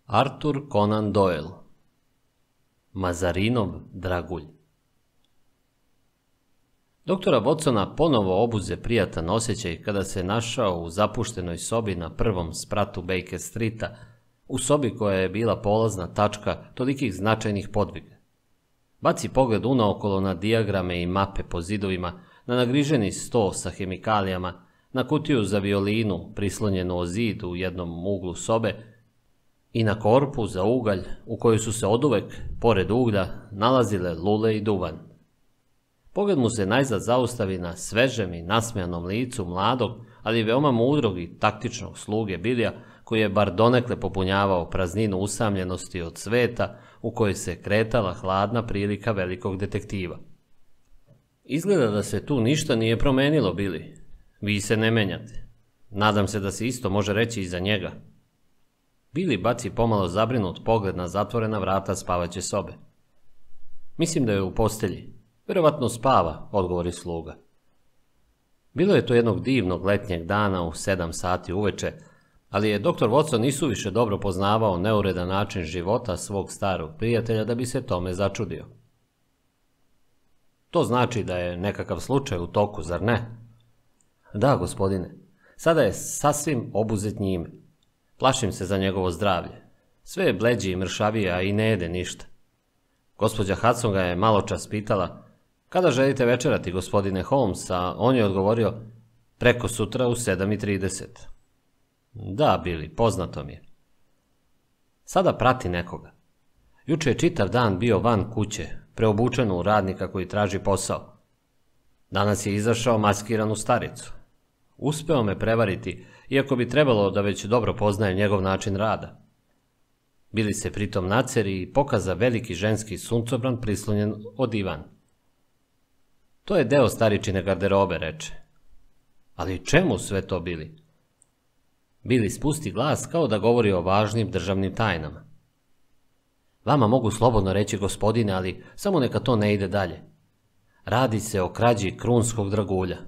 Arthur Conan Doyle. Mazarinov dragulj. Doktora Watsona ponovo obuze prijatan osjećaj kada se našao u zapuštenoj sobi na prvom spratu Baker Streeta, u sobi koja je bila polazna tačka tolikih značajnih podviga. Baci pogled unaokolo na dijagrame i mape po zidovima, na nagriženi sto sa hemikalijama, na kutiju za violinu prislonjenu o zid u jednom uglu sobe i na korpu za ugalj u kojoj su se oduvek, pored uglja, nalazile lule i duvan. Pogled mu se najzad zaustavi na svežem i nasmejanom licu mladog, ali veoma mudrog i taktičnog sluge Bilija, koji je bar donekle popunjavao prazninu usamljenosti od sveta u kojoj se kretala hladna prilika velikog detektiva. Izgleda da se tu ništa nije promenilo, Bili. Vi se ne menjate. Nadam se da se isto može reći i za njega. Bili baci pomalo zabrinut pogled na zatvorena vrata spavaće sobe. Mislim da je u postelji. Verovatno spava, odgovori sluga. Bilo je to jednog divnog letnjeg dana u 7 sati uveče, ali je doktor Watson isuviše dobro poznavao neuredan način života svog starog prijatelja da bi se tome začudio. To znači da je nekakav slučaj u toku, zar ne? Da, gospodine. Sada je sasvim obuzet njime. Plašim se za njegovo zdravlje. Sve je bleđi i mršavije, a i ne jede ništa. Gospođa Hudson ga je maločas pitala: kada želite večerati, gospodine Holmes, a on je odgovorio: preko sutra u 7:30. Da, Bili, poznato mi je. Sada prati nekoga. Juče je čitav dan bio van kuće, preobučen u radnika koji traži posao. Danas je izašao maskiran u staricu. Uspeo me prevariti, iako bi trebalo da već dobro poznaje njegov način rada. Bili se pritom naceri i pokaza veliki ženski suncobran prislonjen o divan. To je deo staričine garderobe, reče. Ali čemu sve to, Bili? Bili spusti glas kao da govori o važnim državnim tajnama. Vama mogu slobodno reći, gospodine, ali samo neka to ne ide dalje. Radi se o krađi krunskog dragulja.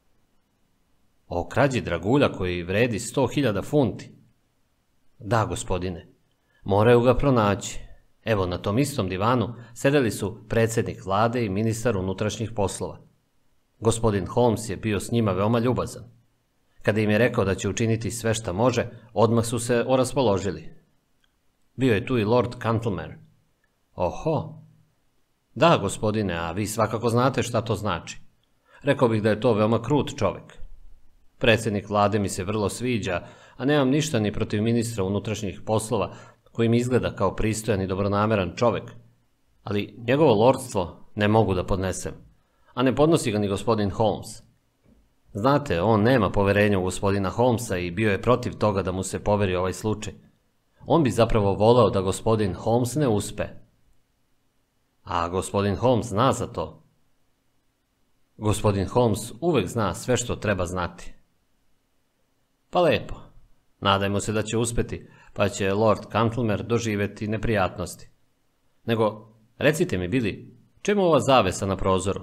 O krađi dragulja koji vredi 100.000 funti? Da, gospodine. Moraju ga pronaći. Evo, na tom istom divanu sedeli su predsjednik vlade i ministar unutrašnjih poslova. Gospodin Holmes je bio s njima veoma ljubazan. Kada im je rekao da će učiniti sve šta može, odmah su se oraspoložili. Bio je tu i Lord Cantlemer. Oho! Da, gospodine, a vi svakako znate šta to znači. Rekao bih da je to veoma krut čovjek. Predsjednik vlade mi se vrlo sviđa, a nemam ništa ni protiv ministra unutrašnjih poslova, koji mi izgleda kao pristojan i dobronameran čovjek. Ali njegovo lordstvo ne mogu da podnesem, a ne podnosi ga ni gospodin Holmes. Znate, on nema poverenja u gospodina Holmesa i bio je protiv toga da mu se poveri ovaj slučaj. On bi zapravo voleo da gospodin Holmes ne uspe. A gospodin Holmes zna za to. Gospodin Holmes uvek zna sve što treba znati. Pa lepo. Nadajmo se da će uspeti, pa će Lord Cantlemer doživjeti neprijatnosti. Nego, recite mi, Bili, čemu ova zavesa na prozoru?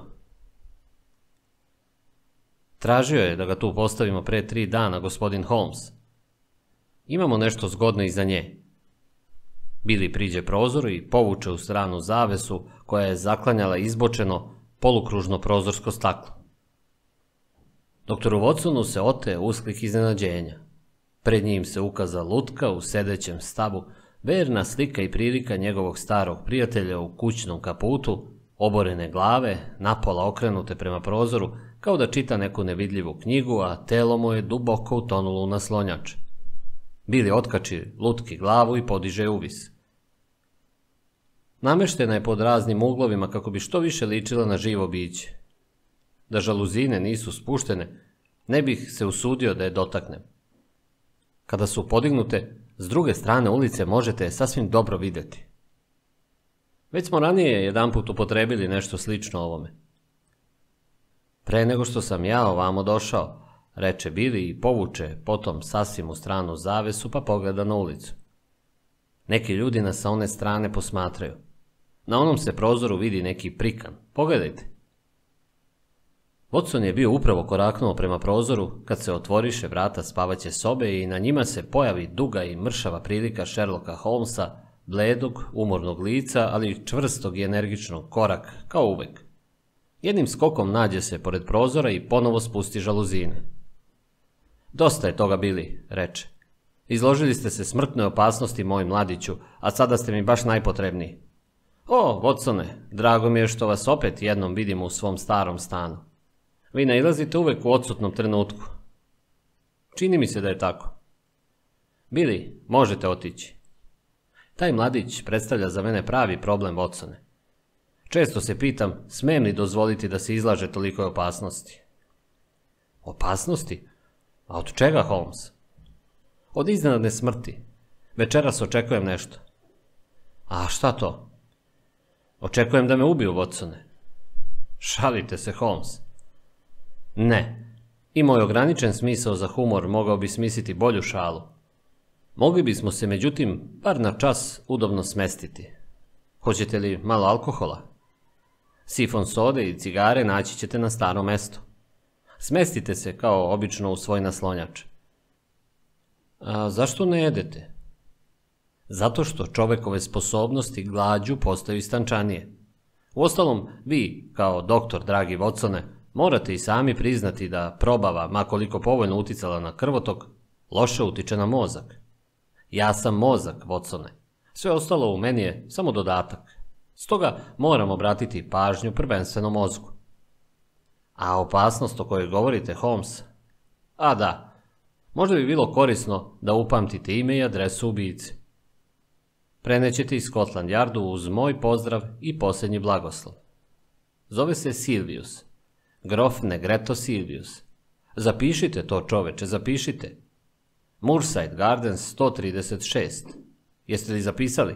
Tražio je da ga tu postavimo pre 3 dana, gospodin Holmes. Imamo nešto zgodno iza nje. Bili priđe prozoru i povuče u stranu zavesu koja je zaklanjala izbočeno, polukružno prozorsko staklo. Doktoru Watsonu se ote usklik iznenađenja. Pred njim se ukaza lutka u sedećem stavu, verna slika i prilika njegovog starog prijatelja u kućnom kaputu, oborene glave, napola okrenute prema prozoru, kao da čita neku nevidljivu knjigu, a telo mu je duboko utonulo u naslonjač. Bili otkači lutki glavu i podiže uvis. Nameštena je pod raznim uglovima kako bi što više ličila na živo biće. Da žaluzine nisu spuštene, ne bih se usudio da je dotaknem. Kada su podignute, s druge strane ulice možete je sasvim dobro vidjeti. Već smo ranije jedanput upotrebili nešto slično ovome. Pre nego što sam ja ovamo došao, reče Bili i povuče potom sasvim u stranu zavesu pa pogleda na ulicu. Neki ljudi nas sa one strane posmatraju. Na onom se prozoru vidi neki prikan. Pogledajte. Watson je bio upravo koraknuo prema prozoru kad se otvoriše vrata spavaće sobe i na njima se pojavi duga i mršava prilika Sherlocka Holmesa, bledog, umornog lica, ali čvrstog i energičnog, korak, kao uvek. Jednim skokom nađe se pored prozora i ponovo spusti žaluzine. Dosta je toga, Billy, reče. Izložili ste se smrtnoj opasnosti, moj mladiću, a sada ste mi baš najpotrebniji. O, Watsone, drago mi je što vas opet jednom vidimo u svom starom stanu. Vi nailazite uvek u odsutnom trenutku. Čini mi se da je tako. Billy, možete otići. Taj mladić predstavlja za mene pravi problem, Watsone. Često se pitam, smijem li dozvoliti da se izlaže tolikoj opasnosti? Opasnosti? A od čega, Holmes? Od iznenadne smrti. Večeras očekujem nešto. A šta to? Očekujem da me ubiju, Watsone. Šalite se, Holmes. Ne. I moj ograničen smisao za humor mogao bi smisliti bolju šalu. Mogli bismo se, međutim, bar na čas udobno smestiti. Hoćete li malo alkohola? Sifon sode i cigare naći ćete na starom mestu. Smestite se kao obično u svoj naslonjač. A zašto ne jedete? Zato što čovekove sposobnosti glađu postaju istančanije. Uostalom, vi, kao doktor, dragi Watsone, morate i sami priznati da probava, makoliko povoljno uticala na krvotok, loše utiče na mozak. Ja sam mozak, Watsone. Sve ostalo u meni je samo dodatak. Stoga moram obratiti pažnju prvenstveno mozgu. A opasnost o kojoj govorite, Holmes? A da, možda bi bilo korisno da upamtite ime i adresu ubijice. Prenećete iz Scotland Yardu uz moj pozdrav i posljednji blagoslov. Zove se Silvius. Grof Negreto Silvius. Zapišite to, čoveče, zapišite. Moorside Gardens 136. Jeste li zapisali?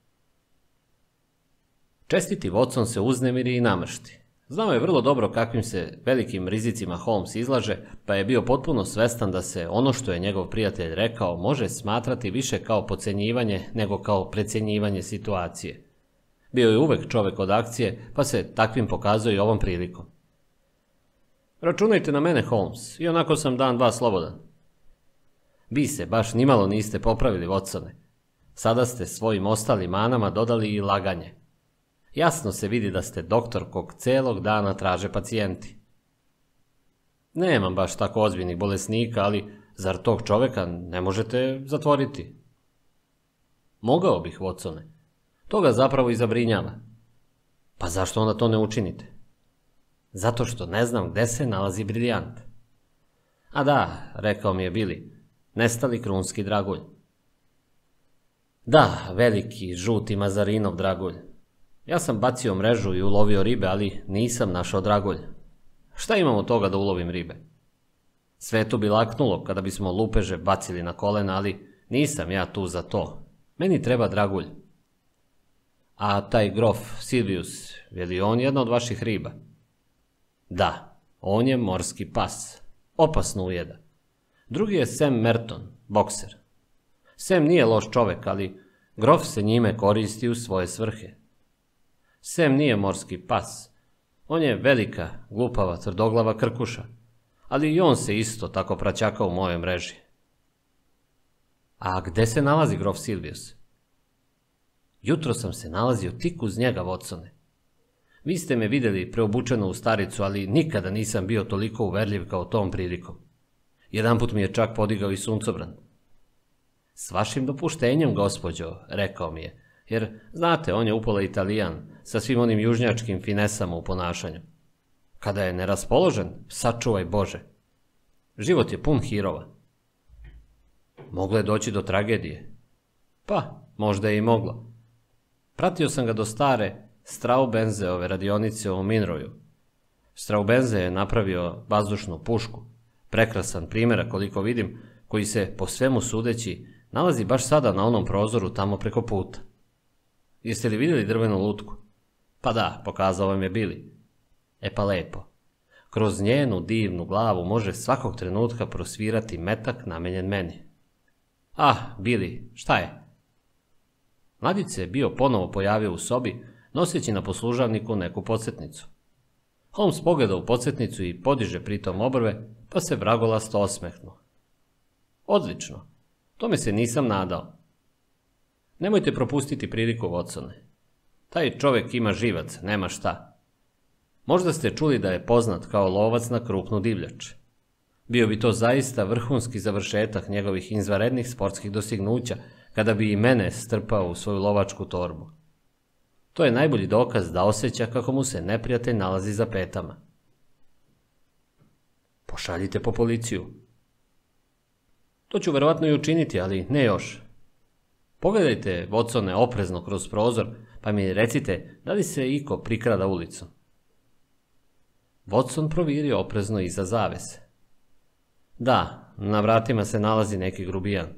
Čestiti Watson se uznemiri i namršti. Znao je vrlo dobro kakvim se velikim rizicima Holmes izlaže, pa je bio potpuno svestan da se ono što je njegov prijatelj rekao može smatrati više kao podcenjivanje nego kao precjenjivanje situacije. Bio je uvek čovek od akcije, pa se takvim pokazao i ovom prilikom. Računajte na mene, Holmes, i onako sam dan dva slobodan. Vi se baš nimalo niste popravili, Watsone. Sada ste svojim ostalim manama dodali i laganje. Jasno se vidi da ste doktor kog celog dana traže pacijenti. Nemam baš tako ozbiljnih bolesnika, ali zar tog čoveka ne možete zatvoriti? Mogao bih, Watsone. To ga zapravo i zabrinjava. Pa zašto onda to ne učinite? Zato što ne znam gde se nalazi briljant. A da, rekao mi je Billy, nestali krunski dragulj. Da, veliki, žuti Mazarinov dragulj. Ja sam bacio mrežu i ulovio ribe, ali nisam našao dragulj. Šta imam od toga da ulovim ribe? Svetu bi laknulo kada bismo lupeže bacili na kolena, ali nisam ja tu za to. Meni treba dragulj. A taj grof Silvius, je li on jedna od vaših riba? Da, on je morski pas. Opasno ujeda. Drugi je Sam Merton, bokser. Sam nije loš čovek, ali grof se njime koristi u svoje svrhe. Sam nije morski pas. On je velika, glupava, tvrdoglava krkuša. Ali i on se isto tako praćaka u mojoj mreži. A gde se nalazi grof Silvius? Jutro sam se nalazio tik uz njega, Watsone. Vi ste me vidjeli preobučeno u staricu, ali nikada nisam bio toliko uverljiv kao tom prilikom. Jedanput mi je čak podigao i suncobran. S vašim dopuštenjem, gospođo, rekao mi je, jer, znate, on je upola Italijan, sa svim onim južnjačkim finesama u ponašanju. Kada je neraspoložen, sačuvaj Bože. Život je pun hirova. Moglo je doći do tragedije. Pa, možda je i moglo. Pratio sam ga do stare Straubenzeove radionice u Minroju. Straubenze je napravio vazdušnu pušku, prekrasan primjerak koliko vidim, koji se, po svemu sudeći, nalazi baš sada na onom prozoru tamo preko puta. Jeste li vidjeli drvenu lutku? Pa da, pokazao vam je Billy. E pa lepo. Kroz njenu divnu glavu može svakog trenutka prosvirati metak namenjen meni. Ah, Billy, šta je? Mladić se bio ponovo pojavio u sobi, noseći na poslužavniku neku podsjetnicu. Holmes pogleda u podsjetnicu i podiže pritom obrve, pa se vragolasto osmehnu. Odlično, tome se nisam nadao. Nemojte propustiti priliku, Watsone. Taj čovjek ima živac, nema šta. Možda ste čuli da je poznat kao lovac na krupnu divljač. Bio bi to zaista vrhunski završetak njegovih izvanrednih sportskih dostignuća, kada bi i mene strpao u svoju lovačku torbu. To je najbolji dokaz da osjeća kako mu se neprijatelj nalazi za petama. Pošaljite po policiju. To ću verovatno i učiniti, ali ne još. Pogledajte, Watsone, oprezno kroz prozor, pa mi recite da li se iko prikrada ulicom. Watson provirio oprezno iza zavese. Da, na vratima se nalazi neki grubijan.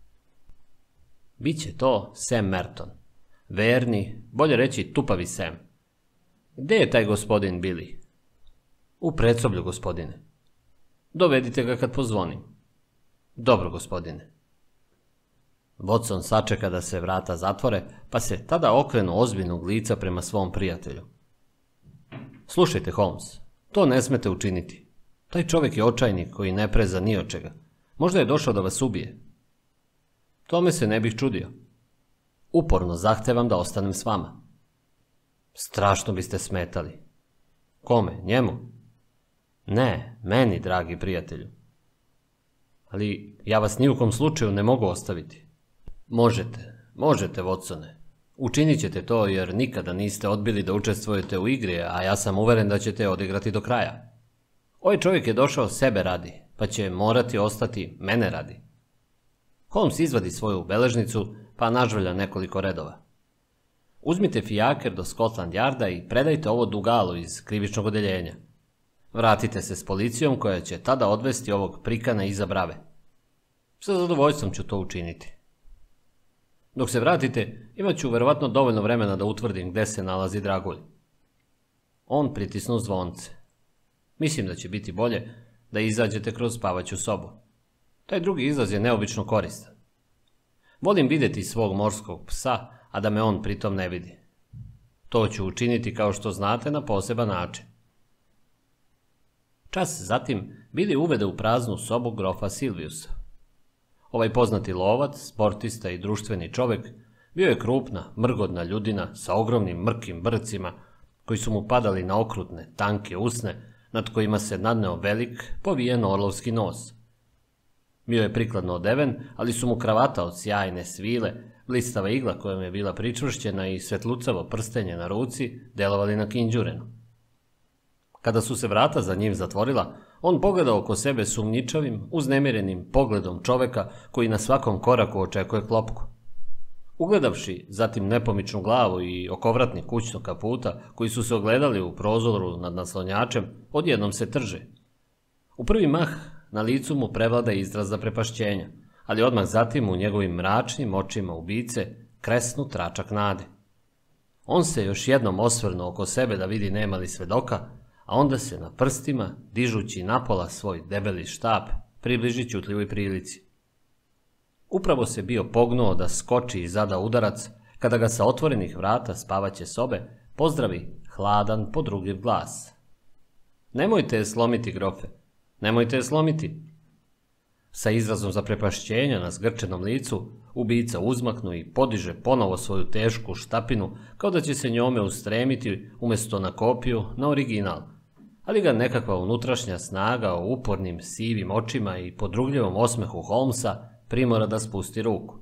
Biće to Sam Merton. Verni, bolje reći tupavi Sam. Gde je taj gospodin Billy? U predsoblju, gospodine. Dovedite ga kad pozvonim. Dobro, gospodine. Watson sačeka da se vrata zatvore, pa se tada okrenu ozbiljnog lica prema svom prijatelju. Slušajte, Holmes, to ne smete učiniti. Taj čovjek je očajnik koji ne preza ni od čega. Možda je došao da vas ubije. Tome se ne bih čudio. Uporno zahtevam da ostanem s vama. Strašno biste smetali. Kome? Njemu? Ne, meni, dragi prijatelju. Ali ja vas ni u kom slučaju ne mogu ostaviti. Možete, Watsone. Učinit ćete to jer nikada niste odbili da učestvujete u igri, a ja sam uveren da ćete odigrati do kraja. Ovaj čovjek je došao sebe radi, pa će morati ostati mene radi. Holmes izvadi svoju beležnicu, pa nažvalja nekoliko redova. Uzmite fijaker do Scotland Yarda i predajte ovo Dugalu iz krivičnog odeljenja. Vratite se s policijom koja će tada odvesti ovog prikana iza brave. Sa zadovoljstvom ću to učiniti. Dok se vratite, imat ću verovatno dovoljno vremena da utvrdim gde se nalazi dragulj. On pritisnu zvonce. Mislim da će biti bolje da izađete kroz spavaću sobu. Taj drugi izlaz je neobično koristan. Volim vidjeti svog morskog psa, a da me on pritom ne vidi. To ću učiniti, kao što znate, na poseban način. Čas zatim Billy uvede u praznu sobu grofa Silviusa. Ovaj poznati lovac, sportista i društveni čovjek bio je krupna, mrgodna ljudina sa ogromnim mrkim brcima koji su mu padali na okrutne, tanke usne, nad kojima se nadneo velik, povijen orlovski nos. Bio je prikladno odeven, ali su mu kravata od sjajne svile, blistava igla kojom je bila pričvršćena i svetlucavo prstenje na ruci delovali na kinđurenu. Kada su se vrata za njim zatvorila, on pogledao oko sebe sumnjičavim, uznemirenim pogledom čoveka koji na svakom koraku očekuje klopku. Ugledavši zatim nepomičnu glavu i okovratni kućnog kaputa koji su se ogledali u prozoru nad naslonjačem, odjednom se trže. U prvi mah na licu mu prevlada izraz zaprepašćenja, ali odmah zatim u njegovim mračnim očima ubice kresnu tračak nade. On se još jednom osvrnuo oko sebe da vidi nema li svedoka, a onda se na prstima, dižući napola svoj debeli štap, približi ćutljivoj prilici. Upravo se bio pognuo da skoči i zada udarac, kada ga sa otvorenih vrata spavaće sobe pozdravi hladan podrugljiv glas. Nemojte je slomiti, grofe, nemojte je slomiti. Sa izrazom zaprepašćenja na zgrčenom licu, ubica uzmaknu i podiže ponovo svoju tešku štapinu, kao da će se njome ustremiti umjesto na kopiju, na original, ali ga nekakva unutrašnja snaga o upornim sivim očima i podrugljivom osmehu Holmesa primora da spusti ruku.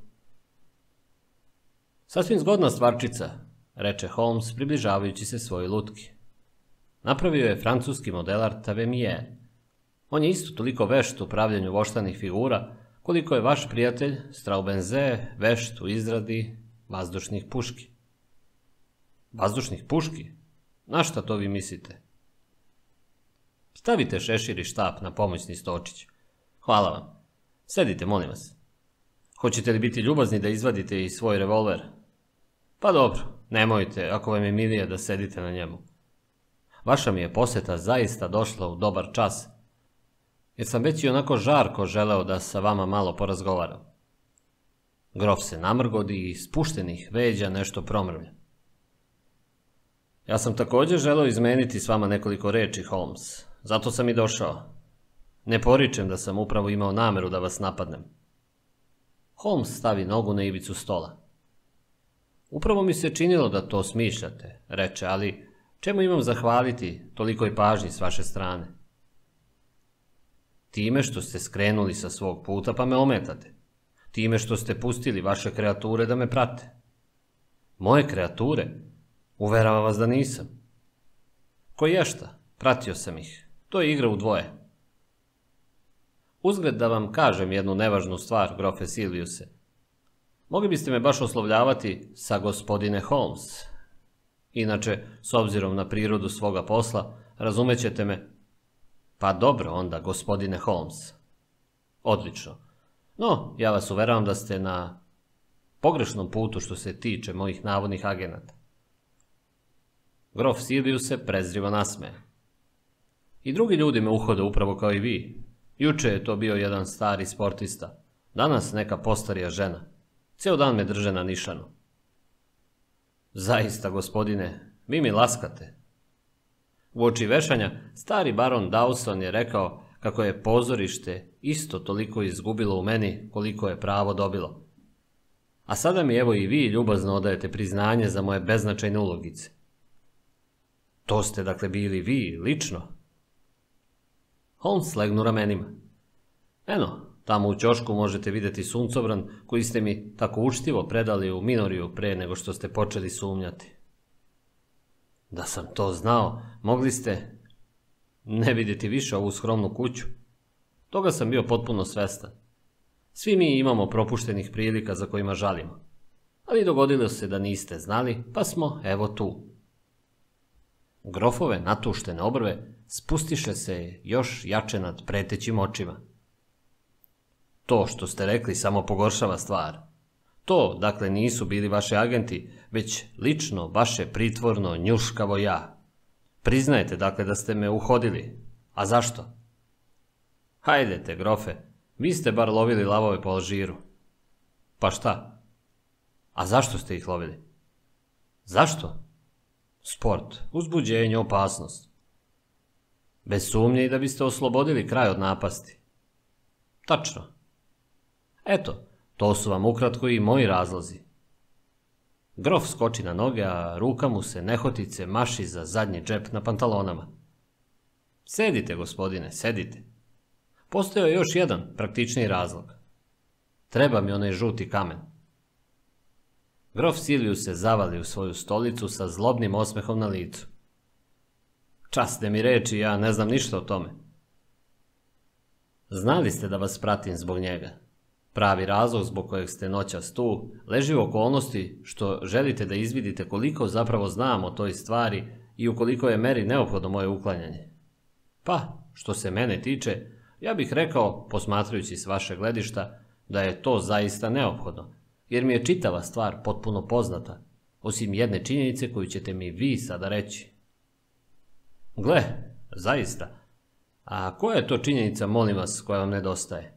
Sasvim zgodna stvarčica, reče Holmes približavajući se svojoj lutki. Napravio je francuski modelar Tavernier. On je isto toliko vešt u pravljenju voštanih figura, koliko je vaš prijatelj Straubenze vešt u izradi vazdušnih puški. Vazdušnih puški? Na šta to vi mislite? Stavite šešir i štap na pomoćni stočić. Hvala vam. Sedite, molim vas. Hoćete li biti ljubazni da izvadite i svoj revolver? Pa dobro, nemojte, ako vam je milije da sedite na njemu. Vaša mi je posjeta zaista došla u dobar čas, jer sam već i onako žarko želeo da sa vama malo porazgovaram. Grof se namrgodi i spuštenih veđa nešto promrvlja. Ja sam također želeo izmeniti s vama nekoliko reči, Holmes. Zato sam i došao. Ne poričem da sam upravo imao nameru da vas napadnem. Holmes stavi nogu na ivicu stola. Upravo mi se činilo da to smišljate, reče, ali čemu imam zahvaliti tolikoj pažnji s vaše strane? Time što ste skrenuli sa svog puta pa me ometate. Time što ste pustili vaše kreature da me prate. Moje kreature? Uveravam vas da nisam. Koješta, pratio sam ih. To je igra u dvoje. Uzgled da vam kažem jednu nevažnu stvar, grofe Silviuse. Mogli biste me baš oslovljavati sa gospodine Holmes. Inače, s obzirom na prirodu svoga posla, razumećete me. Pa dobro onda, gospodine Holmes. Odlično. No, ja vas uveravam da ste na pogrešnom putu što se tiče mojih navodnih agenata. Grof Silvius se prezrivo nasmeje. I drugi ljudi me uhode upravo kao i vi. Juče je to bio jedan stari sportista. Danas neka postarija žena. Cijel dan me drže na nišanu. Zaista, gospodine, vi mi laskate. Uoči vešanja, stari baron Dawson je rekao kako je pozorište isto toliko izgubilo u meni koliko je pravo dobilo. A sada mi evo i vi ljubazno odajete priznanje za moje beznačajne ulogice. To ste dakle bili vi, lično? Holmes slegnu ramenima. Eno, tamo u ćošku možete vidjeti suncobran koji ste mi tako učtivo predali u Minoriju pre nego što ste počeli sumnjati. Da sam to znao, mogli ste ne vidjeti više ovu skromnu kuću. Toga sam bio potpuno svestan. Svi mi imamo propuštenih prilika za kojima žalimo. Ali dogodilo se da niste znali, pa smo evo tu. Grofove natuštene obrve spustiše se još jače nad pretećim očima. To što ste rekli samo pogoršava stvar. To, dakle, nisu bili vaši agenti, već lično vaše pritvorno njuškavo ja. Priznajte, dakle, da ste me uhodili. A zašto? Hajdete, grofe, vi ste bar lovili lavove po Alžiru. Pa šta? A zašto ste ih lovili? Zašto? Sport, uzbuđenje, opasnost. Bez sumnje i da biste oslobodili kraj od napasti. Tačno. Eto, to su vam ukratko i moji razlozi. Grof skoči na noge, a ruka mu se nehotice maši za zadnji džep na pantalonama. Sedite, gospodine, sedite. Postojao je još jedan praktičniji razlog. Treba mi onaj žuti kamen. Grof Silvius se zavali u svoju stolicu sa zlobnim osmehom na licu. Časne mi reči, ja ne znam ništa o tome. Znali ste da vas pratim zbog njega. Pravi razlog zbog kojeg ste noćas tu leži u okolnosti što želite da izvidite koliko zapravo znam o toj stvari i u koliko je meri neophodno moje uklanjanje. Pa, što se mene tiče, ja bih rekao, posmatrajući s vašeg gledišta, da je to zaista neophodno, jer mi je čitava stvar potpuno poznata, osim jedne činjenice koju ćete mi vi sada reći. Gle, zaista. A koja je to činjenica, molim vas, koja vam nedostaje?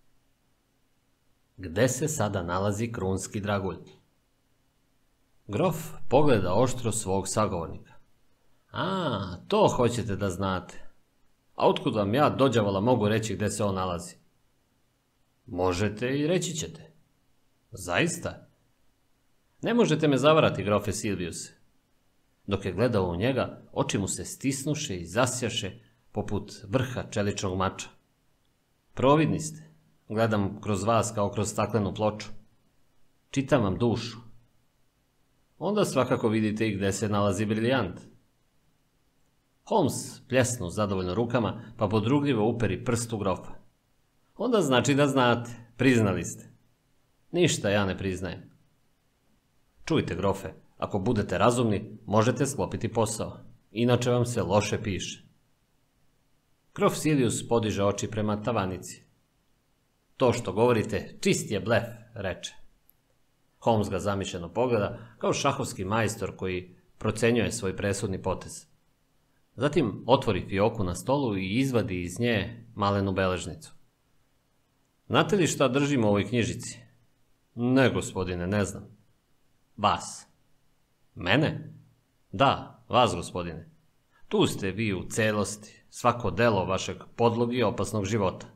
Gde se sada nalazi krunski dragulj? Grof pogleda oštro svog sagovornika. A, to hoćete da znate. A otkud vam ja dođavala mogu reći gde se on nalazi? Možete i reći ćete. Zaista? Ne možete me zavarati, grofe Silvius. Dok je gledao u njega, oči mu se stisnuše i zasjaše poput vrha čeličnog mača. Providni ste. Gledam kroz vas kao kroz staklenu ploču. Čitam vam dušu. Onda svakako vidite i gde se nalazi briljant. Holmes pljesnu zadovoljno rukama, pa podrugljivo uperi prst u grofa. Onda znači da znate, priznali ste. Ništa ja ne priznajem. Čujte, grofe, ako budete razumni, možete sklopiti posao. Inače vam se loše piše. Grof Silvius podiže oči prema tavanici. To što govorite, čist je blef, reče. Holmes ga zamišljeno pogleda, kao šahovski majstor koji procenjuje svoj presudni potez. Zatim otvori fioku na stolu i izvadi iz nje malenu beležnicu. Znate li šta držim u ovoj knjižici? Ne, gospodine, ne znam. Vas. Mene? Da, vas, gospodine. Tu ste vi u celosti, svako delo vašeg podlog i opasnog života.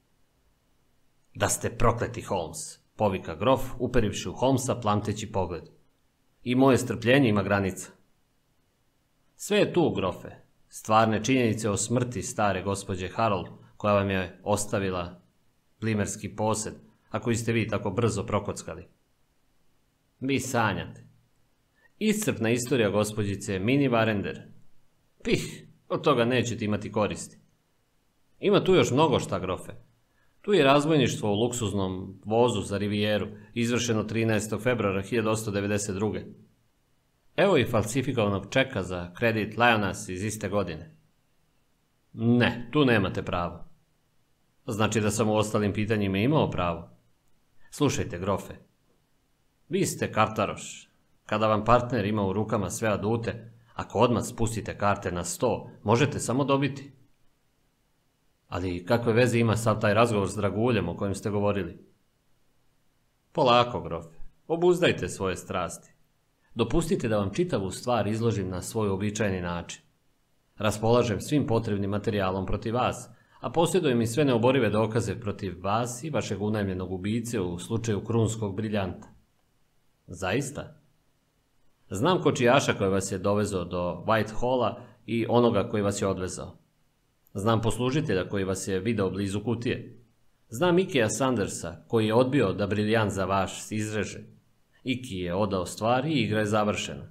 Da ste prokleti, Holmes, povika grof, uperivši u Holmesa plamteći pogled. I moje strpljenje ima granica. Sve je tu, grofe, stvarne činjenice o smrti stare gospođe Harold, koja vam je ostavila plimerski posed, a koji ste vi tako brzo prokockali. Vi sanjate. Iscrpna istorija gospođice Minnie Warrender. Pih, od toga nećete imati koristi. Ima tu još mnogo šta, grofe. Tu je razbojništvo u luksuznom vozu za Rivijeru, izvršeno 13. februara 1892. Evo i falsifikovanog čeka za kredit Lionas iz iste godine. Ne, tu nemate pravo. Znači da sam u ostalim pitanjima imao pravo. Slušajte, grofe. Vi ste kartaroš. Kada vam partner ima u rukama sve adute, ako odmah spustite karte na 100, možete samo dobiti. Ali kakve veze ima sav taj razgovor s draguljem o kojem ste govorili? Polako, grofe. Obuzdajte svoje strasti. Dopustite da vam čitavu stvar izložim na svoj običajni način. Raspolažem svim potrebnim materijalom protiv vas, a posjedujem i sve neoborive dokaze protiv vas i vašeg unajmljenog ubice u slučaju krunskog briljanta. Zaista? Znam kočijaša koji vas je dovezao do Whitehalla i onoga koji vas je odvezao. Znam poslužitelja koji vas je video blizu kutije. Znam Ikija Sandersa koji je odbio da briljant za vaš izreže. Iki je odao stvari i igra je završena.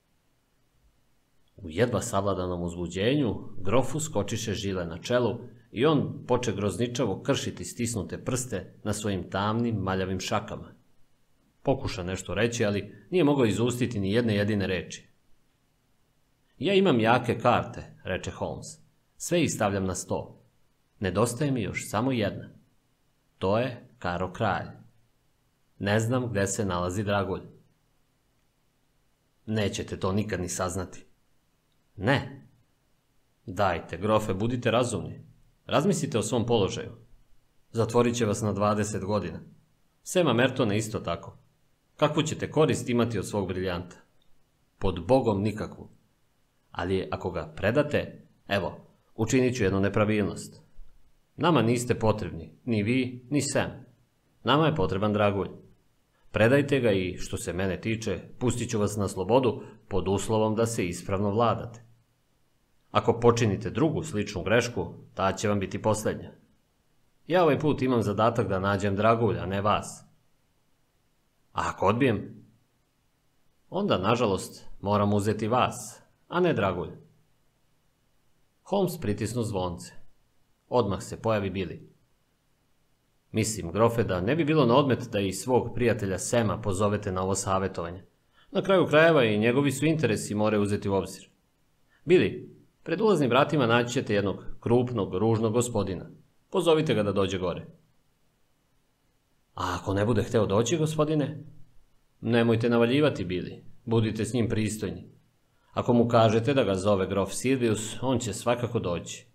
U jedva savladanom uzbuđenju grofu skočiše žile na čelu i on poče grozničavo kršiti stisnute prste na svojim tamnim, maljavim šakama. Pokuša nešto reći, ali nije mogao izustiti ni jedne jedine reči. Ja imam jake karte, reče Holmes. Sve ih stavljam na 100. Nedostaje mi još samo jedna. To je Karo Kralj. Ne znam gde se nalazi dragulj. Nećete to nikad ni saznati. Ne. Dajte, grofe, budite razumni. Razmislite o svom položaju. Zatvorit će vas na 20 godina. Sema Mertona isto tako. Kakvu ćete korist imati od svog briljanta? Pod Bogom nikakvu. Ali ako ga predate, evo, učinit ću jednu nepravilnost. Nama niste potrebni, ni vi, ni Sam. Nama je potreban dragulj. Predajte ga i, što se mene tiče, pustit ću vas na slobodu pod uslovom da se ispravno vladate. Ako počinite drugu sličnu grešku, ta će vam biti posljednja. Ja ovaj put imam zadatak da nađem dragulj, a ne vas. A ako odbijem? Onda, nažalost, moram uzeti vas, a ne dragulj. Holmes pritisnu zvonce. Odmah se pojavi Billy. Mislim, grofe, da ne bi bilo na odmet da i svog prijatelja Sema pozovete na ovo savjetovanje. Na kraju krajeva i njegovi su interesi moraju uzeti u obzir. Billy, pred ulaznim vratima naći ćete jednog krupnog, ružnog gospodina. Pozovite ga da dođe gore. A ako ne bude hteo doći, gospodine? Nemojte navaljivati, Billy. Budite s njim pristojni. Ako mu kažete da ga zove grof Silvius, on će svakako doći.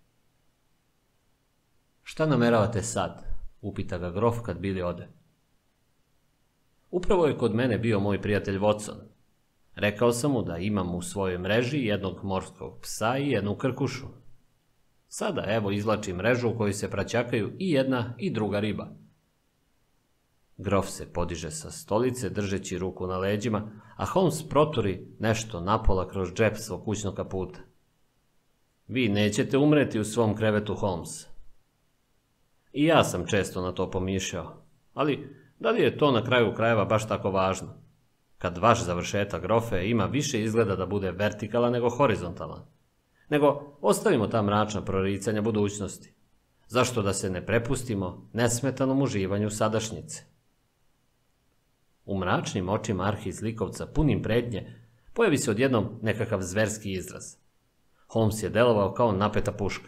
Šta nameravate sad? Upita ga grof kad Billy ode. Upravo je kod mene bio moj prijatelj Watson. Rekao sam mu da imam u svojoj mreži jednog morskog psa i jednu krkušu. Sada evo izvlačim mrežu u kojoj se praćakaju i jedna i druga riba. Grof se podiže sa stolice držeći ruku na leđima, a Holmes proturi nešto napola kroz džep svog kućnog kaputa. Vi nećete umreti u svom krevetu, Holmes. I ja sam često na to pomišljao, ali da li je to na kraju krajeva baš tako važno? Kad vaš završetak, grofe, ima više izgleda da bude vertikalan nego horizontalan. Nego ostavimo ta mračna proricanja budućnosti. Zašto da se ne prepustimo nesmetanom uživanju sadašnjice? U mračnim očima arhizlikovca, punim pretnje, pojavi se odjednom nekakav zverski izraz. Holmes je delovao kao napeta puška.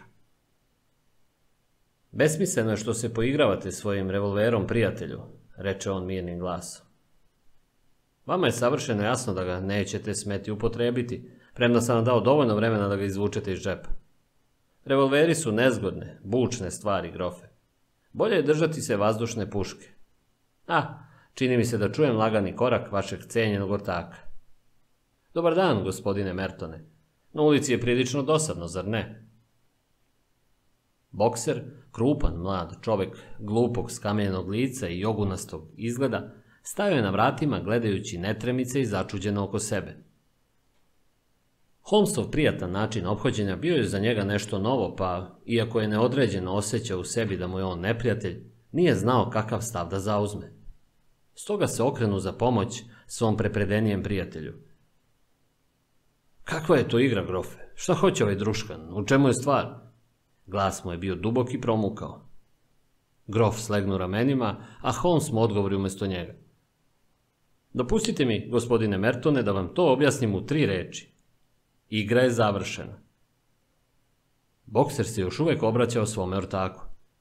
Besmisleno je što se poigravate svojim revolverom, prijatelju, reče on mirnim glasom. Vama je savršeno jasno da ga nećete smeti upotrebiti, premda sam vam dao dovoljno vremena da ga izvučete iz džepa. Revolveri su nezgodne, bučne stvari, grofe. Bolje je držati se vazdušne puške. Čini mi se da čujem lagani korak vašeg cenjenog ortaka. Dobar dan, gospodine Mertone. Na ulici je prilično dosadno, zar ne? Bokser, krupan mlad čovek, glupog skamenjenog lica i jogunastog izgleda, stajao je na vratima gledajući netremice i začuđeno oko sebe. Holmesov prijatan način ophođenja bio je za njega nešto novo, pa, iako je neodređeno osjećao u sebi da mu je on neprijatelj, nije znao kakav stav da zauzme. Stoga se okrenu za pomoć svom prepredenijem prijatelju. Kakva je to igra, grofe? Šta hoće ovaj druškan? U čemu je stvar? Glas mu je bio dubok i promukao. Grof slegnu ramenima, a Holmes mu odgovori umjesto njega. Dopustite mi, gospodine Mertone, da vam to objasnim u 3 reči. Igra je završena. Bokser se još uvijek obraćao svome ortaku.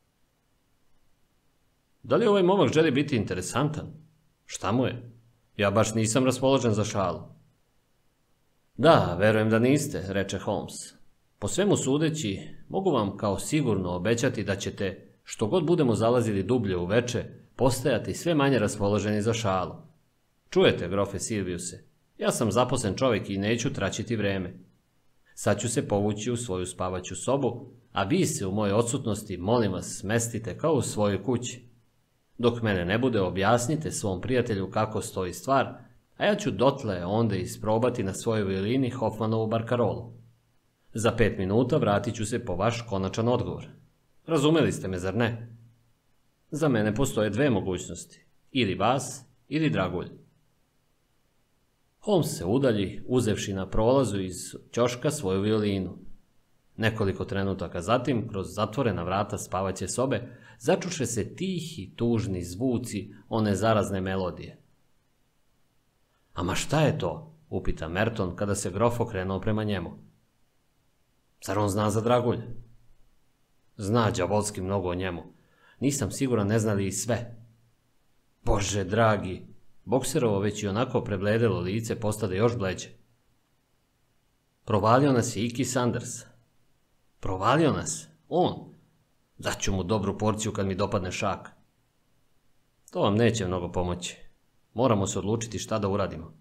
Da li ovaj momak želi biti interesantan? Šta mu je? Ja baš nisam raspoložen za šalu. Da, verujem da niste, reče Holmes. Po svemu sudeći, mogu vam kao sigurno obećati da ćete, što god budemo zalazili dublje u veče, postajati sve manje raspoloženi za šalu. Čujete, grofe Silviuse, ja sam zaposlen čovjek i neću traćiti vreme. Sad ću se povući u svoju spavaću sobu, a vi se u mojoj odsutnosti, molim vas, smestite kao u svojoj kući. Dok mene ne bude, objasnite svom prijatelju kako stoji stvar, a ja ću dotle onda isprobati na svojoj violini Hoffmanovu barkarolu. Za 5 minuta vratit ću se po vaš konačan odgovor. Razumeli ste me, zar ne? Za mene postoje 2 mogućnosti, ili vas, ili dragulj. Holmes se udalji, uzevši na prolazu iz ćoška svoju violinu. Nekoliko trenutaka zatim, kroz zatvorena vrata spavaće sobe, začuše se tihi, tužni zvuci one zarazne melodije. Ama šta je to? Upita Merton kada se grof okrenuo prema njemu. Zar on zna za dragulj? Zna đavolski mnogo o njemu. Nisam siguran ne zna li i sve. Bože dragi, Bokserovo već i onako prebledelo lice postade još bleđe. Provalio nas je Iki Sanders. Provalio nas? On? Daću mu dobru porciju kad mi dopadne šak. To vam neće mnogo pomoći. Moramo se odlučiti šta da uradimo.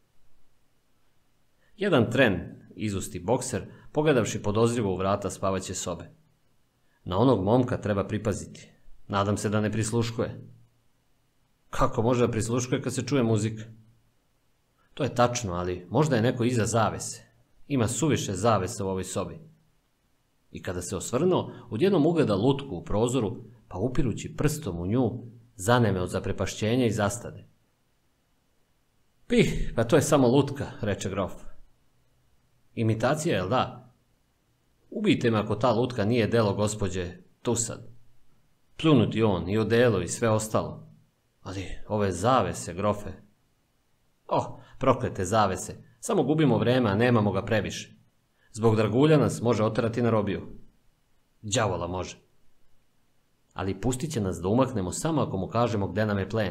Jedan tren, izusti Bokser, pogledavši podozrivo u vrata spavaće sobe. Na onog momka treba pripaziti. Nadam se da ne prisluškuje. Kako može da prisluškuje kad se čuje muzika? To je tačno, ali možda je neko iza zavese. Ima suviše zavese u ovoj sobi. I kada se osvrnuo, odjednom ugleda lutku u prozoru, pa upirući prstom u nju, zaneme od zaprepašćenja i zastade. Pih, pa to je samo lutka, reče grof. Imitacija, jel da? Ubijte me ako ta lutka nije delo gospođe Tusad. Pljunuti on i odelo i sve ostalo. Ali ove zavese, grofe. Proklete zavese. Samo gubimo vreme, a nemamo ga previše. Zbog dragulja nas može oterati na robiju. Đavola može. Ali pustit će nas da umaknemo samo ako mu kažemo gde nam je plen.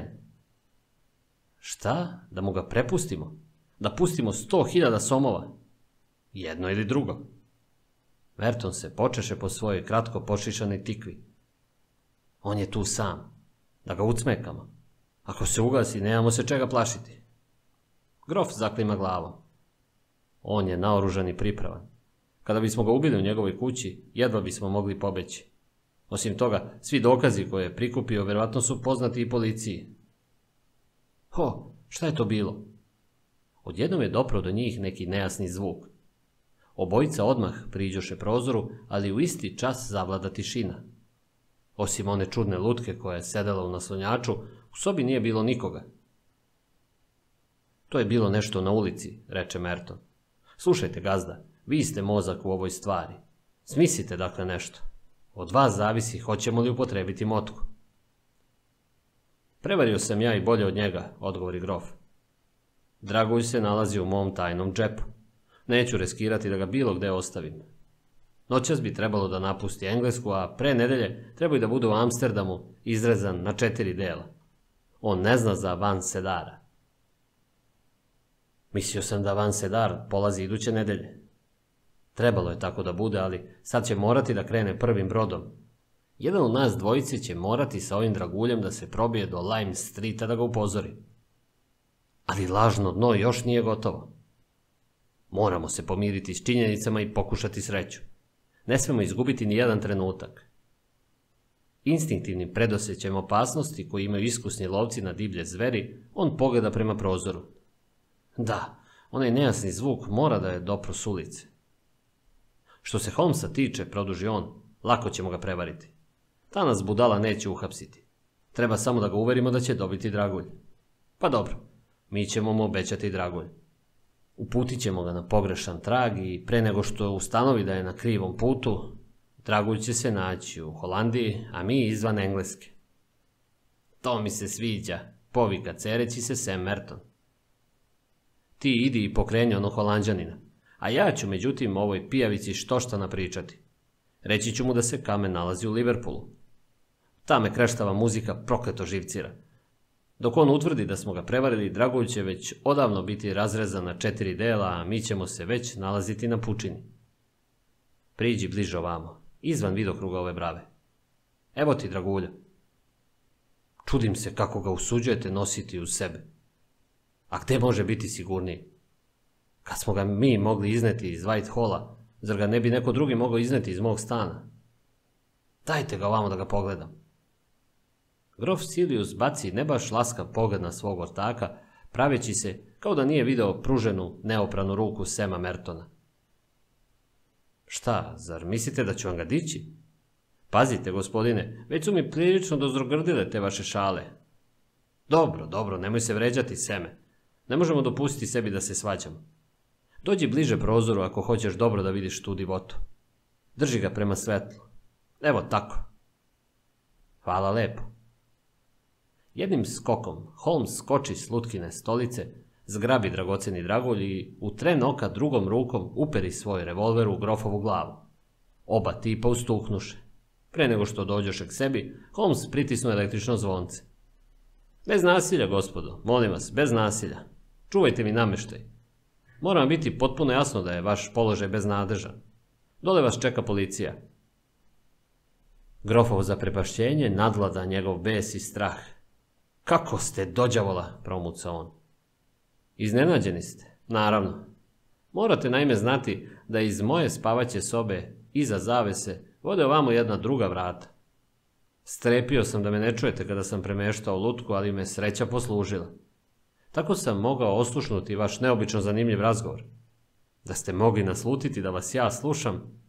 Šta? Da mu ga prepustimo? Da pustimo 100.000 somova? Jedno ili drugo. Merton se počeše po svojoj kratko pošišanoj tikvi. On je tu sam. Da ga ucmekamo. Ako se ugasi, nemamo se čega plašiti. Grof zaklima glavom. On je naoružan i pripravan. Kada bismo ga ubili u njegovoj kući, jedva bismo mogli pobeći. Osim toga, svi dokazi koje je prikupio vjerovatno su poznati i policiji. Šta je to bilo? Odjednom je dopro do njih neki nejasni zvuk. Obojica odmah priđoše prozoru, ali u isti čas zavlada tišina. Osim one čudne lutke koja je sedela u naslonjaču, u sobi nije bilo nikoga. To je bilo nešto na ulici, reče Merton. Slušajte, gazda, vi ste mozak u ovoj stvari. Smislite dakle nešto. Od vas zavisi hoćemo li upotrebiti motku. Prevario sam ja i bolje od njega, odgovori grof. Dragulj se nalazi u mom tajnom džepu. Neću riskirati da ga bilo gde ostavim. Noćas bi trebalo da napusti Englesku, a pre nedelje trebaju da bude u Amsterdamu izrezan na 4 dela. On ne zna za Van Sedara. Mislio sam da Van Sedar polazi iduće nedelje. Trebalo je tako da bude, ali sad će morati da krene prvim brodom. Jedan od nas dvojice će morati sa ovim draguljem da se probije do Lime Streeta da ga upozori. Ali lažno dno još nije gotovo. Moramo se pomiriti s činjenicama i pokušati sreću. Ne smemo izgubiti ni jedan trenutak. Instinktivnim predosjećajem opasnosti koji imaju iskusni lovci na divlje zveri, on pogleda prema prozoru. Da, onaj nejasni zvuk mora da je dopro s ulice. Što se Holmesa tiče, produži on, lako ćemo ga prevariti. Ta nas budala neće uhapsiti. Treba samo da ga uverimo da će dobiti dragulj. Pa dobro, mi ćemo mu obećati dragulj. Uputit ćemo ga na pogrešan trag i pre nego što ustanovi da je na krivom putu, dragulj će se naći u Holandiji, a mi izvan Engleske. To mi se sviđa, povika cereći se Sam Merton. Ti idi i pokreni onog Holanđanina, a ja ću međutim ovoj pijavici štošta napričati. Reći ću mu da se kamen nalazi u Liverpoolu. Ta me kreštava muzika prokleto živcira. Dok on utvrdi da smo ga prevarili, dragulj će već odavno biti razrezan na 4 dela, a mi ćemo se već nalaziti na pučini. Priđi bliže ovamo, izvan vidokruga ove brave. Evo ti dragulja. Čudim se kako ga usuđujete nositi uz sebe. A gde može biti sigurniji? Kad smo ga mi mogli izneti iz Whitehalla, zar ga ne bi neko drugi mogao izneti iz mog stana? Dajte ga ovamo da ga pogledam. Grof Silius baci ne baš laskav pogled na svog ortaka, praveći se kao da nije video pruženu, neopranu ruku Sama Mertona. Šta, zar mislite da ću vam ga dići? Pazite, gospodine, već su mi prilično dozrogrdile te vaše šale. Dobro, nemoj se vređati, Seme. Ne možemo dopustiti sebi da se svađamo. Dođi bliže prozoru ako hoćeš dobro da vidiš tu divotu. Drži ga prema svetlu. Evo tako. Hvala lepo. Jednim skokom Holmes skoči s lutkine stolice, zgrabi dragoceni dragulj i u tren oka drugom rukom uperi svoj revolver u grofovu glavu. Oba tipa ustuknuše. Pre nego što dođoše k sebi, Holmes pritisnuo električno zvonce. Bez nasilja, gospodo, molim vas, bez nasilja. Čuvajte mi nameštaj. Mora vam biti potpuno jasno da je vaš položaj beznadežan. Dole vas čeka policija. Grofovo zaprepašćenje nadvlada njegov bes i strah. Kako ste dođavola, promuca on. Iznenađeni ste, naravno. Morate naime znati da iz moje spavaće sobe, iza zavese, vode ovamo jedna druga vrata. Strepio sam da me ne čujete kada sam premeštao lutku, ali me sreća poslužila. Tako sam mogao oslušnuti vaš neobično zanimljiv razgovor. Da ste mogli naslutiti da vas ja slušam.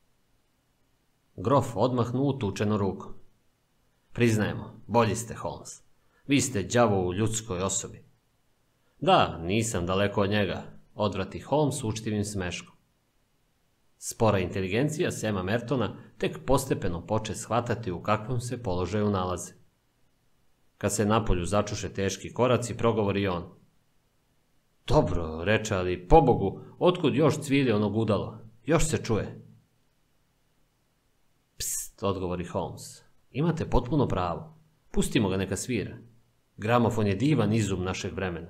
Grof odmahnu utučeno rukom. Priznajemo, bolji ste, Holmes. Vi ste đavo u ljudskoj osobi. Da, nisam daleko od njega, odvrati Holmes učtivim smeškom. Spora inteligencija Sama Mertona tek postepeno poče shvatati u kakvom se položaju nalaze. Kad se napolju začuše teški koraci, progovori on. Dobro, reče, ali pobogu, otkud još cvilje ono gudalo? Još se čuje. Pst, odgovori Holmes. Imate potpuno pravo. Pustimo ga neka svira. Gramofon je divan izum našeg vremena.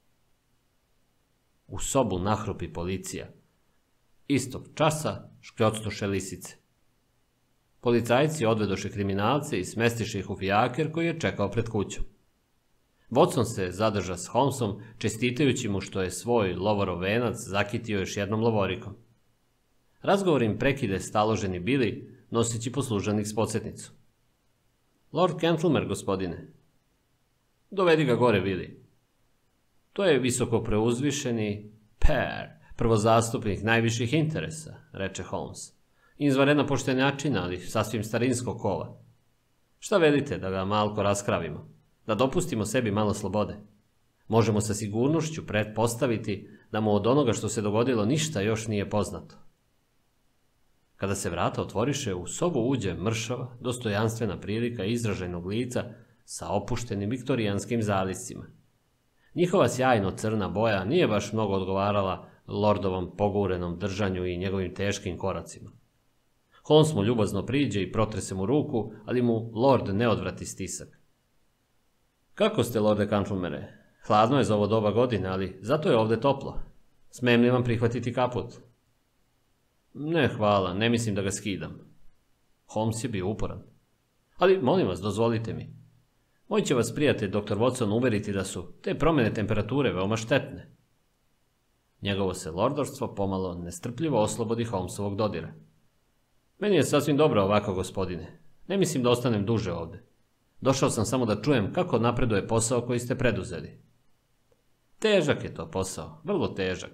U sobu nahrupi policija. Istog časa škljocnuše lisice. Policajci odvedoše kriminalce i smestiše ih u fijaker koji je čekao pred kućom. Watson se zadrža s Holmesom, čestitajući mu što je svoj lovorov venac zakitio još jednom lovorikom. Razgovor im prekide staloženi Billy, noseći poslužanik s podsjetnicu. Lord Cantlemer, gospodine. Dovedi ga gore, Billy. To je visoko preuzvišeni prvozastupnik najviših interesa, reče Holmes. Izvanredna poštenjačina, ali sasvim starinskog kova. Šta velite, da ga malko raskravimo? Da dopustimo sebi malo slobode? Možemo sa sigurnošću pretpostaviti da mu od onoga što se dogodilo ništa još nije poznato. Kada se vrata otvoriše, u sobu uđe mršava, dostojanstvena prilika izraženog lica sa opuštenim viktorijanskim zaliscima. Njihova sjajno crna boja nije baš mnogo odgovarala lordovom pogurenom držanju i njegovim teškim koracima. Holmes mu ljubazno priđe i protrese mu ruku, ali mu lord ne odvrati stisak. Kako ste, lorde Cantlemere? Hladno je za ovo doba godine, ali zato je ovde toplo. Smijem li vam prihvatiti kaput? Ne, hvala, ne mislim da ga skidam. Holmes je bio uporan. Ali, molim vas, dozvolite mi. Moj će vas prijatelj, dr. Watson, uveriti da su te promjene temperature veoma štetne. Njegovo se lordorstvo pomalo nestrpljivo oslobodi Holmesovog dodira. Meni je sasvim dobro ovako, gospodine. Ne mislim da ostanem duže ovde. Došao sam samo da čujem kako napreduje posao koji ste preduzeli. Težak je to posao, vrlo težak.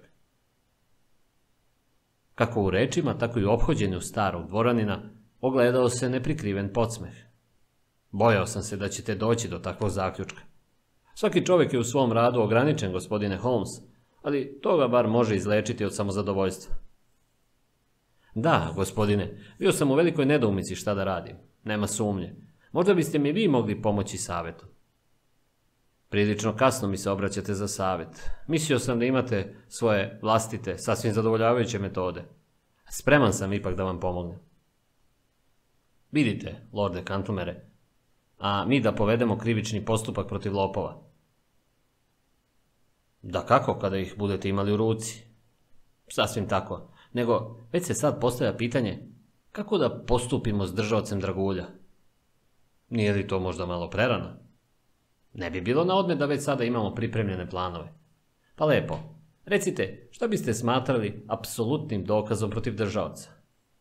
Kako u rečima, tako i u ophođenju starog dvoranina ogledao se neprikriven podsmeh. Bojao sam se da ćete doći do takvog zaključka. Svaki čovjek je u svom radu ograničen, gospodine Holmes, ali to ga bar može izlečiti od samozadovoljstva. Da, gospodine, bio sam u velikoj nedoumici šta da radim. Nema sumnje. Možda biste mi vi mogli pomoći savjetom. Prilično kasno mi se obraćate za savjet. Mislio sam da imate svoje vlastite, sasvim zadovoljavajuće metode. Spreman sam ipak da vam pomognem. Vidite, lorde Cantlemere, a mi da povedemo krivični postupak protiv lopova. Da kako kada ih budete imali u ruci? Sasvim tako. Nego, već se sad postavlja pitanje, kako da postupimo s držaocem dragulja? Nije li to možda malo prerano? Ne bi bilo na odmet da već sada imamo pripremljene planove. Pa lepo, recite, šta biste smatrali apsolutnim dokazom protiv držaoca?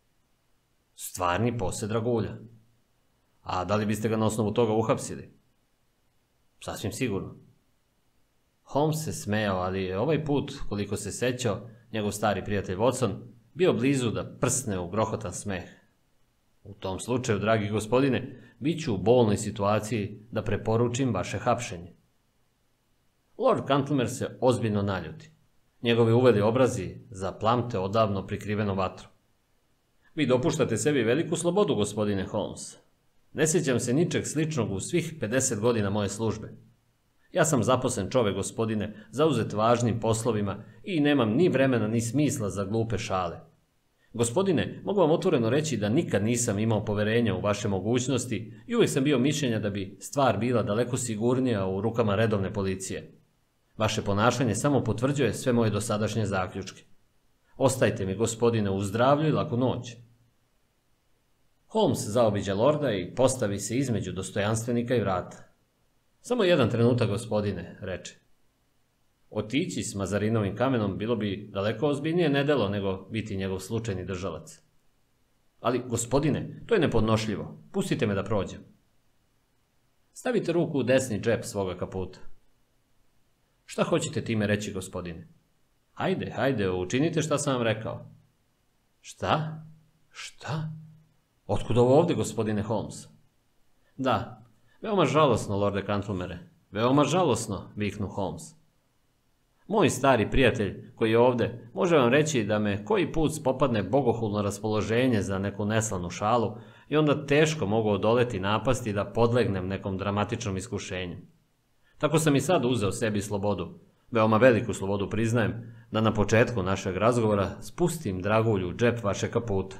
Stvarni posed dragulja. A da li biste ga na osnovu toga uhapsili? Sasvim sigurno. Holmes se smejao, ali je ovaj put, koliko se sećao, njegov stari prijatelj Watson bio blizu da prsne u grohotan smeh. U tom slučaju, dragi gospodine, bit ću u bolnoj situaciji da preporučim vaše hapšenje. Lord Cantlemer se ozbiljno naljuti. Njegovi uveli obrazi zaplamte odavno prikriveno vatru. Vi dopuštate sebi veliku slobodu, gospodine Holmes. Ne sjećam se ničeg sličnog u svih 50 godina moje službe. Ja sam zaposlen čovjek, gospodine, zauzet važnim poslovima i nemam ni vremena ni smisla za glupe šale. Gospodine, mogu vam otvoreno reći da nikad nisam imao poverenja u vaše mogućnosti i uvijek sam bio mišljenja da bi stvar bila daleko sigurnija u rukama redovne policije. Vaše ponašanje samo potvrđuje sve moje dosadašnje zaključke. Ostajte mi, gospodine, u zdravlju i laku noć. Holmes zaobiđe lorda i postavi se između dostojanstvenika i vrata. Samo jedan trenutak, gospodine, reče. Otići s Mazarinovim kamenom bilo bi daleko ozbiljnije nedelo nego biti njegov slučajni držalac. Ali, gospodine, to je nepodnošljivo. Pustite me da prođem. Stavite ruku u desni džep svoga kaputa. Šta hoćete time reći, gospodine? Hajde, učinite šta sam vam rekao. Šta? Šta? Otkud ovo ovdje, gospodine Holmes? Da, veoma žalosno, lorde Cantlemere. Veoma žalosno, viknu Holmes. Moj stari prijatelj koji je ovdje može vam reći da me koji put spopadne bogohulno raspoloženje za neku neslanu šalu i onda teško mogu odoleti napasti da podlegnem nekom dramatičnom iskušenju. Tako sam i sad uzeo sebi slobodu, veoma veliku slobodu priznajem, da na početku našeg razgovora spustim dragulju u džep vaše kaputa.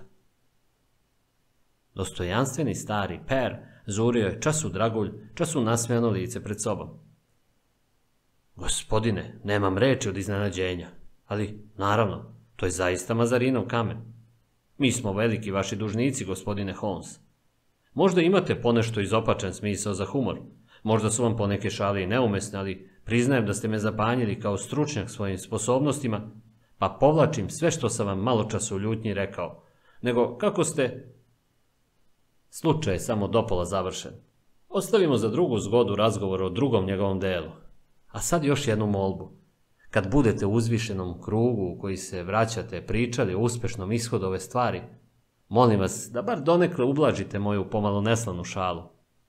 Dostojanstveni stari per zurio je času dragulj, času nasmejano lice pred sobom. Gospodine, nemam reči od iznenađenja, ali, naravno, to je zaista Mazarinov kamen. Mi smo veliki vaši dužnici, gospodine Holmes. Možda imate ponešto izopačen smisao za humor, možda su vam poneke šale i neumesne, ali priznajem da ste me zapanjili kao stručnjak svojim sposobnostima, pa povlačim sve što sam vam maločas u ljutnji rekao, nego kako ste... Slučaj je samo dopola završen. Ostavimo za drugu zgodu razgovor o drugom njegovom delu. A sad još jednu molbu. Kad budete u uzvišenom krugu u koji se vraćate pričali o uspešnom ishodu ove stvari, molim vas da bar donekle ublažite moju pomalo neslanu šalu.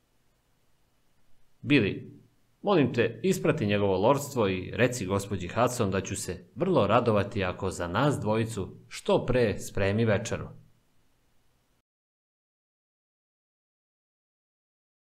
Billy, molim te, isprati njegovo lordstvo i reci gospođi Hudson da ću se vrlo radovati ako za nas dvojicu što pre spremi večeru.